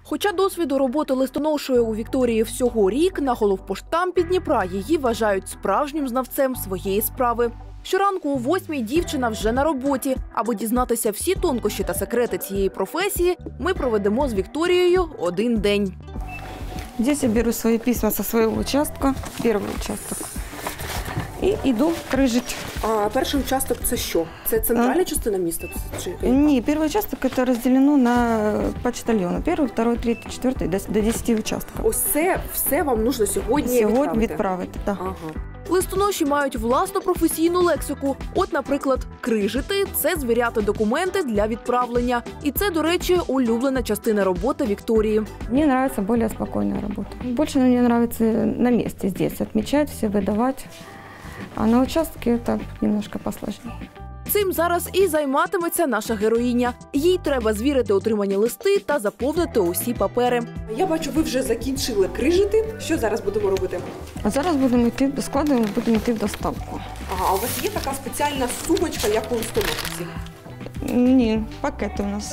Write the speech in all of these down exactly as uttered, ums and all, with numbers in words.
Хоча досвіду роботи листоношою у Вікторії всього рік, на головпоштампі Дніпра її вважають справжнім знавцем своєї справи. Щоранку о восьмій дівчина вже на роботі. Аби дізнатися всі тонкощі та секрети цієї професії, ми проведемо з Вікторією один день. Здесь я беру свои письма со своего участка, первый участок, и иду крыжить. А перший участок – це що? Це центральна частина міста? Чи... Не, первый участок это разделено на почтальоны. Первый, второй, третий, четвертый, до, до десяти участков. Ось це все вам нужно сьогодні Сьогодні відправити? відправити, так. Ага. Листоноші мають власну професійну лексику. От, наприклад, крижити – це звіряти документи для відправлення. І це, до речі, улюблена частина роботи Вікторії. Мне нравится более спокойная работа. Больше мне нравится на месте здесь отмечать, все выдавать. А на участке это немножко посложнее. Цим зараз і займатиметься наша героїня. Їй треба звірити отримані листи та заповнити усі папери. Я бачу, ви вже закінчили крижити. Що зараз будемо робити? А зараз будемо йти, складуємо, будемо йти в доставку. Ага, а у вас є така спеціальна сумочка, як у листоносці? Ні, пакети у нас.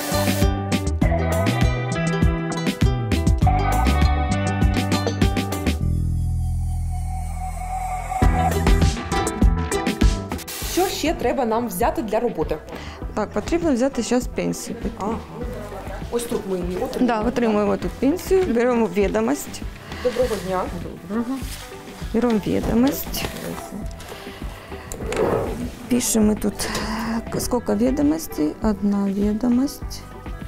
Що ще треба нам взяти для роботи? Так, потрібно взяти зараз пенсію. Ага. Ось тут ми її отримуємо. Так, отримуємо тут пенсію, беремо відомість. Доброго дня. Доброго. Беремо відомість. Пишемо тут, скільки відомостей. Одна відомість.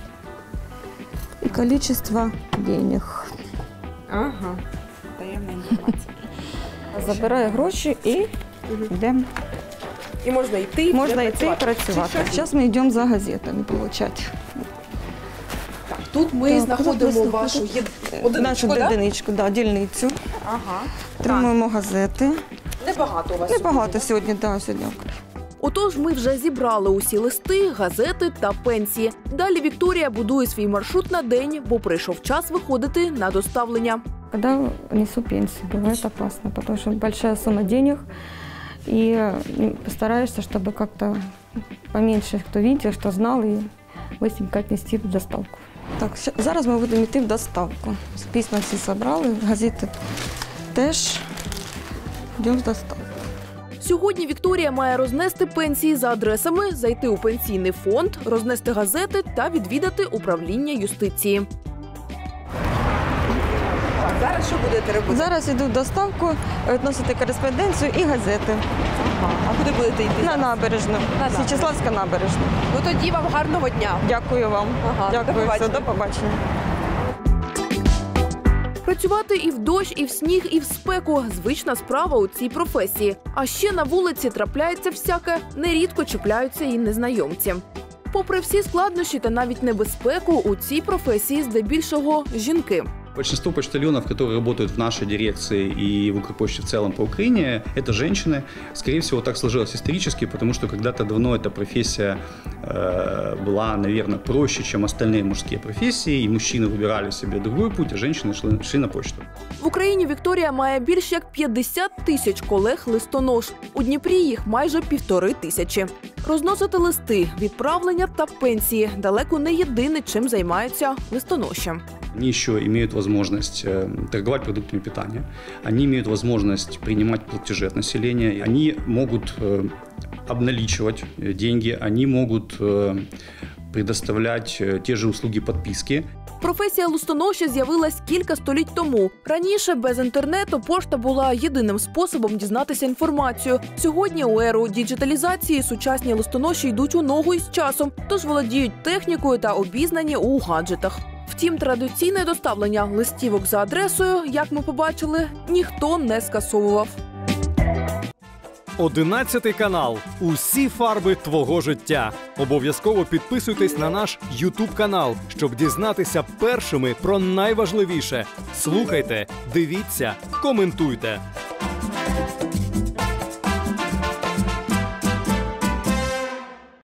І кількість денег. Ага. Таємна інформація. Забираю гроші і йдемо. І можна йти, можна йти і працювати. Зараз ми йдемо за газетами отримати. Так, тут ми так, знаходимо вашу є... одиничку, нашу да? одиничку, да, дільницю. Ага. Отримуємо газети. Небагато у вас Небагато сьогодні. сьогодні, так, сьогодні. Отож, ми вже зібрали усі листи, газети та пенсії. Далі Вікторія будує свій маршрут на день, бо прийшов час виходити на доставлення. Коли несу пенсію, буває опасно, тому що велика сума грошей. И постараешься, чтобы как-то поменьше кто видел, что знал, и быстренько отнести в доставку. Так, зараз ми будемо йти в доставку. Письма всі зібрали, газети теж. Йдемо в доставку. Сьогодні Вікторія має рознести пенсії за адресами, зайти у пенсійний фонд, рознести газети та відвідати управління юстиції. Зараз що будете робити? Зараз йду в доставку, відносити кореспонденцію і газети. Ага. А куди будете йти? На набережну. На Січеславська набережна. Ну тоді вам гарного дня. Дякую вам. Ага. Дякую. До побачення. Все, до побачення. Працювати і в дощ, і в сніг, і в спеку – звична справа у цій професії. А ще на вулиці трапляється всяке, нерідко чіпляються і незнайомці. Попри всі складнощі та навіть небезпеку, у цій професії здебільшого жінки. Большинство почтальонов, которые работают в нашей дирекции и в Укрпочте в целом по Украине, это женщины. Скорее всего, так сложилось исторически, потому что когда-то давно эта профессия э, была, наверное, проще, чем остальные мужские профессии, и мужчины выбирали себе другой путь, а женщины шли, шли на почту. В Україні Вікторія має більш як п'ятдесят тисяч колег-листонож. У Дніпрі їх майже півтори тисячі. Розносити листи, відправлення та пенсії – далеко не єдине, чим займаються листоноші. Они еще имеют возможность торговать продуктами питания, они имеют возможность принимать платежи от населения, они могут обналичивать деньги, они могут предоставлять те же услуги подписки. Професія листоноші з'явилась кілька століть тому. Раніше без інтернету пошта була єдиним способом дізнатися інформацію. Сьогодні у еру діджиталізації сучасні листоноші йдуть у ногу із часом, тож володіють технікою та обізнані у гаджетах. Втім, традиційне доставлення листівок за адресою, як ми побачили, ніхто не скасовував. одинадцятий канал. Усі фарби твого життя. Обов'язково підписуйтесь на наш ютуб канал, щоб дізнатися першими про найважливіше. Слухайте, дивіться, коментуйте.